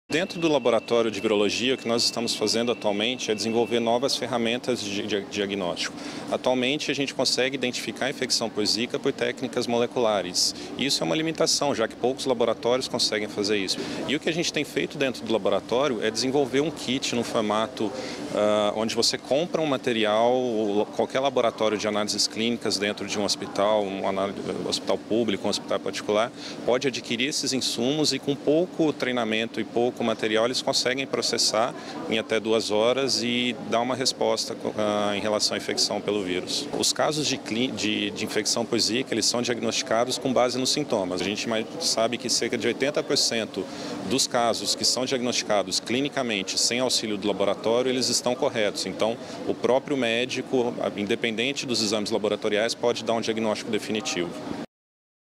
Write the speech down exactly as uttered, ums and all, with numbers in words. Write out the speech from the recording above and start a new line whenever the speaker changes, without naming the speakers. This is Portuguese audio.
Dentro do laboratório de virologia, o que nós estamos fazendo atualmente é desenvolver novas ferramentas de diagnóstico. Atualmente, a gente consegue identificar a infecção por Zika por técnicas moleculares. Isso é uma limitação, já que poucos laboratórios conseguem fazer isso. E o que a gente tem feito dentro do laboratório é desenvolver um kit no formato uh, onde você compra um material, qualquer laboratório de análises clínicas dentro de um hospital, um, um hospital público, um hospital particular, pode adquirir esses insumos e com pouco treinamento e pouco material, eles conseguem processar em até duas horas e dar uma resposta uh, em relação à infecção pelo vírus. Os casos de, de, de infecção por Zika, eles são diagnosticados com base nos sintomas. A gente sabe que cerca de oitenta por cento dos casos que são diagnosticados clinicamente sem auxílio do laboratório, eles estão corretos. Então, o próprio médico, independente dos exames laboratoriais, pode dar um diagnóstico definitivo.